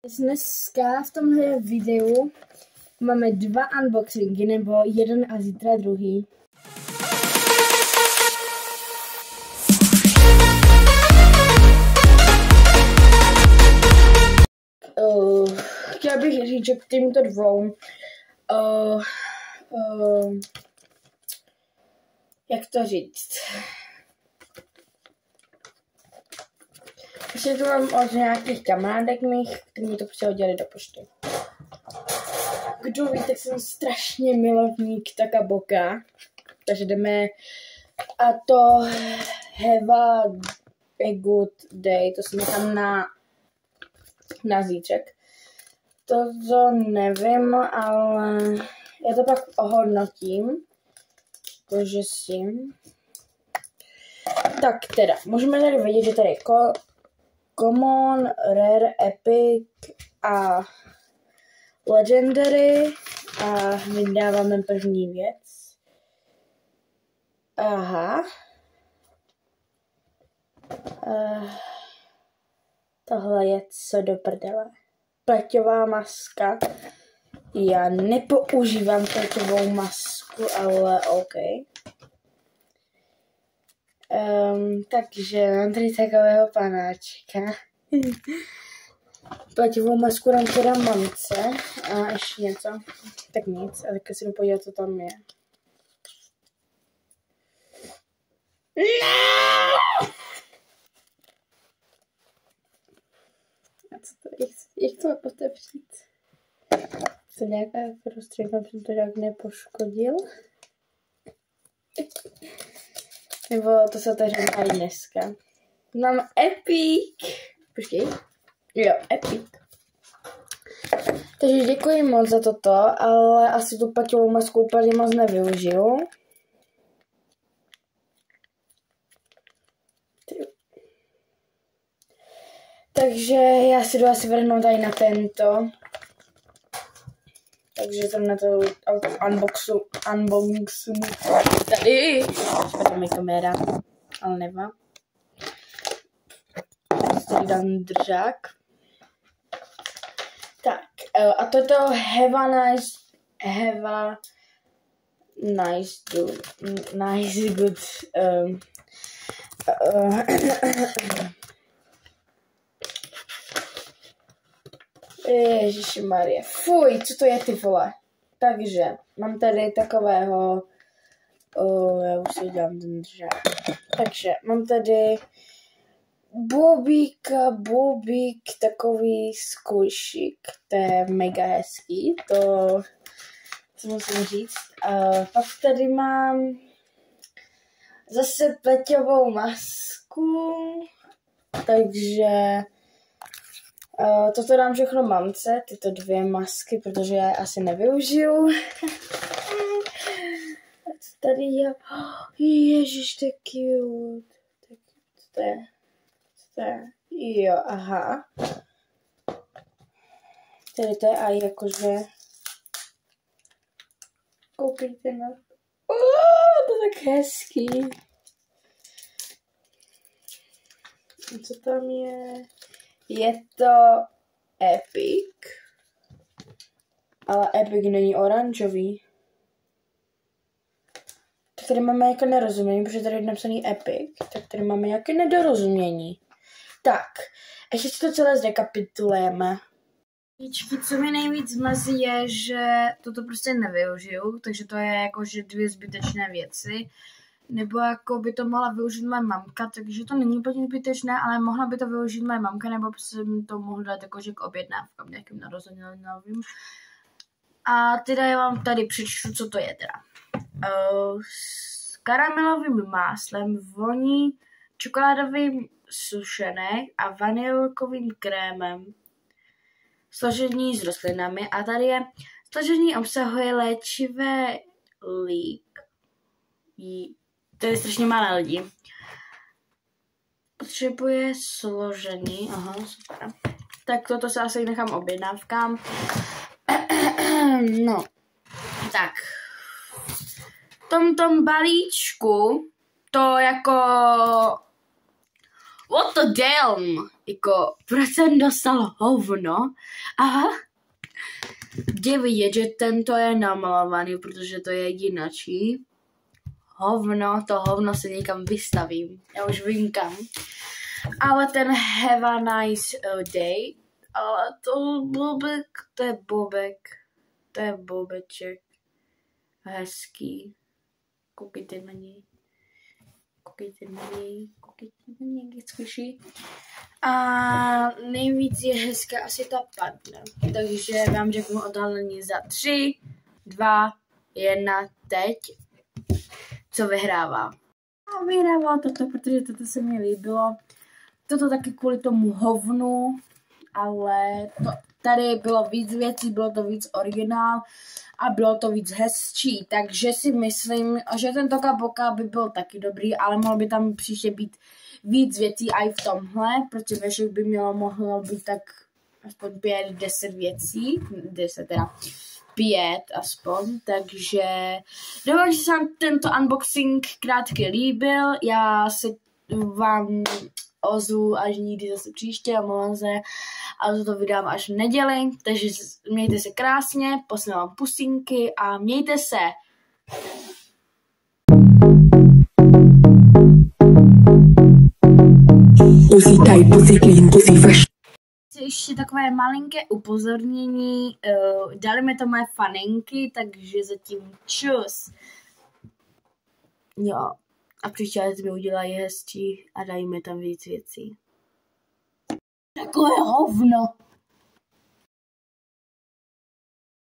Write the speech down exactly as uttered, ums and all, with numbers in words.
Dneska v tomhle videu máme dva unboxingy, nebo jeden a zítra druhý. Uh, chtěla bych říct, že k těmto dvou uh, uh, jak to říct? Prostě to mám od nějakých kamarádek mých, kteří mi to prostě hodili do pošty. Kdo ví, tak jsem strašně milovník Taka Boka. Takže jdeme. A to have a good day. To si nechám na, na zítřek. To, to nevím, ale já to pak ohodnotím. Takže si. Tak teda, můžeme tady vidět, že tady je ko Common, Rare, Epic a Legendary. A vydáváme první věc. Aha. Uh, tohle je co do prdele. Pleťová maska. Já nepoužívám pleťovou masku, ale OK. Um, takže mám tady takového panáčka. Pleťovou masku dám teda mamce. A ještě něco. Tak nic, a teďka si jdu podívat, co tam je. No! A co to je? Jak to otevřít? To nějaká prostředka, jsem to nějak nepoškodil. Nebo to se otevřeme i dneska. Mám Epic. Počkej. Jo, Epic. Takže děkuji moc za toto, ale asi tu pleťovou masku úplně moc nevyužiju. Takže já si jdu asi vrhnout tady na tento. Takže jsem na to unboxu, unboxu tady. Špatně mi kamera, ale nevá. Tady dám držák. Tak, a toto have a nice, have a nice, do, nice, good, um, uh, Ježišimarie, fuj, co to je, ty vole. Takže, mám tady takového, oh, já už si dělám ten držák. Takže, mám tady Bobíka, Bobík, takový squishyk, to je mega hezký, to, co musím říct. Uh, pak tady mám zase pleťovou masku, takže Uh, toto dám všechno mamce, tyto dvě masky, protože já je asi nevyužiju. A co tady je? Oh, ježiš, to je cute. Tak, co to je? Co to je? Jo, aha. Tady to je aj jakože... Koukejte na to. Oh, to je tak hezký. A co tam je? Je to Epic, ale Epic není oranžový. Tak tady máme jako nerozumění, protože tady je napsaný Epic, tak tady máme nějaké nedorozumění. Tak, ještě si to celé zrekapitulujeme. Co mi nejvíc mrzí je, že toto prostě nevyužiju, takže to je jakože dvě zbytečné věci. Nebo jako by to mohla využít moje mamka, takže to není úplně zbytečné, ale mohla by to využít moje mamka, nebo jsem to mohla dát jakože k objednávkám nějakým narozeninovým. A teda já vám tady přečtu, co to je teda. Uh, s karamelovým máslem, voní čokoládovým sušenek a vanilkovým krémem. Složení s rostlinami a tady je složení obsahuje léčivé lík. To je strašně malé lidi. Potřebuje složení. Aha, super. Tak toto se asi nechám objednávkám. No. Tak. V tomto balíčku to jako... What the damn? jako proč jsem dostal hovno? Aha, jde vidět, že tento je namalovaný, protože to je jinačí. Hovno, to hovno si někam vystavím, já už vím kam. Ale ten have a nice uh, day, ale to bobek, to je bobek, to je bobeček. Hezký. Koukejte na něj. Koukejte na něj. Koukejte na něj, jak slyší. A nejvíc je hezká asi ta partner. Takže vám řeknu odhalení za tři, dva, jedna, teď. Co vyhrává? A vyhrává toto, protože toto se mi líbilo. Toto taky kvůli tomu hovnu, ale to, tady bylo víc věcí, bylo to víc originál a bylo to víc hezčí, takže si myslím, že tento kaboka by byl taky dobrý, ale mohlo by tam příště být víc věcí i v tomhle, protože ve všech by mělo mohlo být tak aspoň pět, deset věcí, deset teda, pět aspoň, takže doufám, že se vám tento unboxing krátký líbil, já se vám ozvu až někdy zase příště, omlouvám se, ale to vydám až v neděli, takže mějte se krásně, poslím vám pusinky a mějte se. Pussy tight, pussy clean, pussy fresh. Ještě takové malinké upozornění, uh, dali mi to moje faninky, takže zatím čus. Jo. A příště let mi udělají hezčí a dají mi tam víc věcí. Takové hovno.